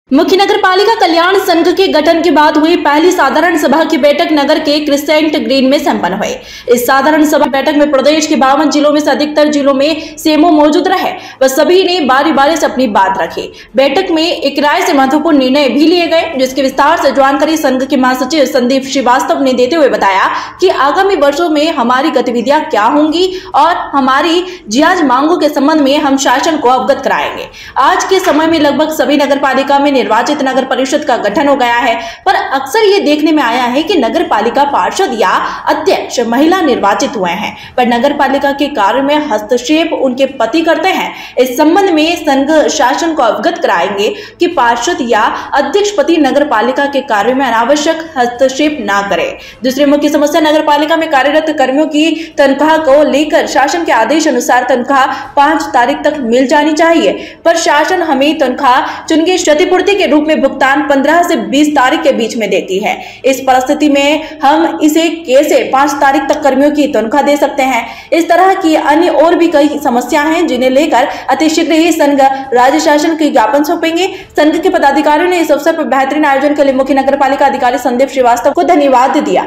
मुख्य नगर पालिका कल्याण संघ के गठन के बाद हुई पहली साधारण सभा की बैठक नगर के क्रिसेंट ग्रीन में संपन्न हुई। इस साधारण सभा बैठक में प्रदेश के 52 जिलों में से अधिकतर जिलों में सीएमओ मौजूद रहे व सभी ने बारी बारी से अपनी बात रखी। बैठक में एक राय से महत्वपूर्ण निर्णय भी लिए गए, जिसके विस्तार से जानकारी संघ के महासचिव संदीप श्रीवास्तव ने देते हुए बताया कि आगामी वर्षों में हमारी गतिविधियां क्या होंगी और हमारी जायज मांगों के संबंध में हम शासन को अवगत कराएंगे। आज के समय में लगभग सभी नगर पालिका में निर्वाचित नगर परिषद का गठन हो गया है, पर अक्सर ये देखने में आया है कि नगर पालिका पार्षद या अध्यक्ष महिला निर्वाचित हुए हैं, पर नगर पालिका के कार्य में हस्तक्षेप उनके पति करते हैं। इस संबंध में संघ शासन को अवगत कराएंगे कि पार्षद या अध्यक्ष पति नगर पालिका के कार्य में अनावश्यक हस्तक्षेप न करे। दूसरी मुख्य समस्या नगर पालिका में कार्यरत कर्मियों की तनख्वाह को लेकर शासन के आदेश अनुसार तनख्वाह 5 तारीख तक मिल जानी चाहिए, पर शासन हमें तनख्वाह चुनगी क्षतिपूर्ति के रूप में भुगतान 15 से 20 तारीख के बीच में देती है। इस परिस्थिति में हम इसे कैसे 5 तारीख तक कर्मियों की तनख्वाह दे सकते हैं? इस तरह की अन्य और भी कई समस्याएं हैं, जिन्हें लेकर अतिशीघ्र ही संघ राज्य शासन के ज्ञापन सौंपेंगे। संघ के पदाधिकारियों ने इस अवसर पर बेहतरीन आयोजन के लिए मुख्य नगर पालिका अधिकारी संदीप श्रीवास्तव को धन्यवाद दिया।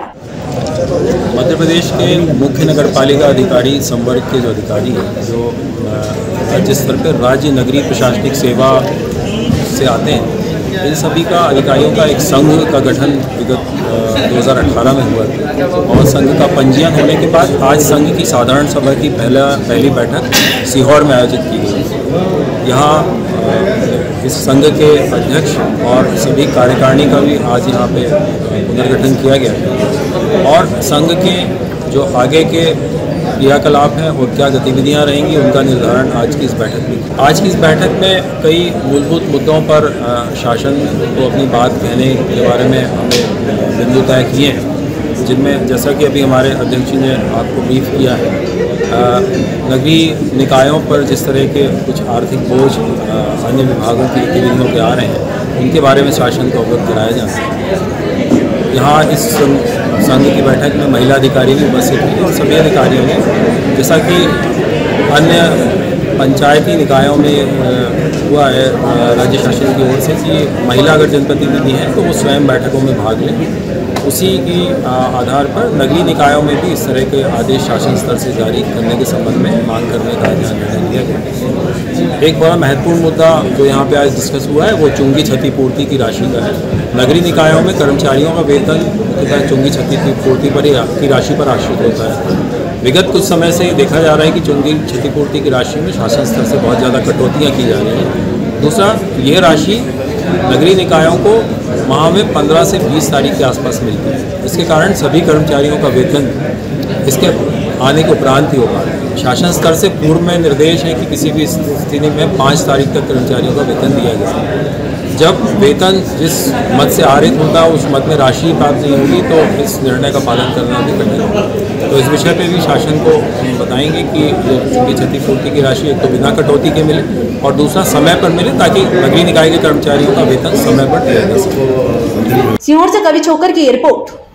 मध्य प्रदेश के मुख्य नगर पालिका अधिकारी संवर्ग के जो अधिकारी हैं, जो राज्य स्तर पर राज्य नगरीय प्रशासनिक सेवा से आते हैं, इन सभी का अधिकारियों का एक संघ का गठन विगत 2018 में हुआ था और संघ का पंजीयन होने के बाद आज संघ की साधारण सभा की पहली बैठक सीहोर में आयोजित की गई। यहाँ इस संघ के अध्यक्ष और सभी कार्यकारिणी का भी आज यहाँ पे पुनर्गठन किया गया और संघ के जो आगे के क्रियाकलाप हैं और क्या गतिविधियां रहेंगी उनका निर्धारण आज की इस बैठक में कई मूलभूत मुद्दों पर शासन को अपनी बात कहने के बारे में हमें बिंदु तय किए हैं, जिनमें जैसा कि अभी हमारे अध्यक्ष जी ने आपको ब्रीफ किया है, नगरीय निकायों पर जिस तरह के कुछ आर्थिक बोझ अन्य विभागों की गतिविधियों के आ रहे हैं, उनके बारे में शासन को अवगत कराया जाता है। यहाँ इस संघ की बैठक में महिला अधिकारी भी उपस्थित हुए और सभी अधिकारियों ने, जैसा कि अन्य पंचायती निकायों में हुआ है राज्य शासन की ओर से कि महिला अगर जनप्रतिनिधि हैं तो वो स्वयं बैठकों में भाग लें, उसी की आधार पर नगरीय निकायों में भी इस तरह के आदेश शासन स्तर से जारी करने के संबंध में मांग करने का निर्णय लिया गया। एक बड़ा महत्वपूर्ण मुद्दा जो यहाँ पे आज डिस्कस हुआ है वो चुंगी क्षतिपूर्ति की राशि का है। नगरीय निकायों में कर्मचारियों का वेतन मुख्यतः चुंगी क्षतिपूर्ति पर की राशि पर आश्रित होता है। विगत कुछ समय से देखा जा रहा है कि चुंगी क्षतिपूर्ति की राशि में शासन स्तर से बहुत ज़्यादा कटौतियाँ की जा रही हैं। दूसरा, ये राशि नगरीय निकायों को माह में 15 से 20 तारीख के आसपास मिलती है। इसके कारण सभी कर्मचारियों का वेतन इसके आने के उपरांत ही होगा। शासन स्तर से पूर्व में निर्देश है कि किसी भी स्थिति में 5 तारीख तक कर्मचारियों का वेतन दिया जाए। जब वेतन जिस मद से आरित होता है उस मद में राशि प्राप्त नहीं होगी तो इस निर्णय का पालन करना भी कठिन होगा। तो इस विषय पे भी शासन को हम बताएंगे कि चूँकि क्षतिपूर्ति की राशि एक तो बिना कटौती के मिले और दूसरा समय पर मिले, ताकि नगरीय निकाय के कर्मचारियों का वेतन समय पर दिया जा सके। सीहोर से कवि छोकर की रिपोर्ट।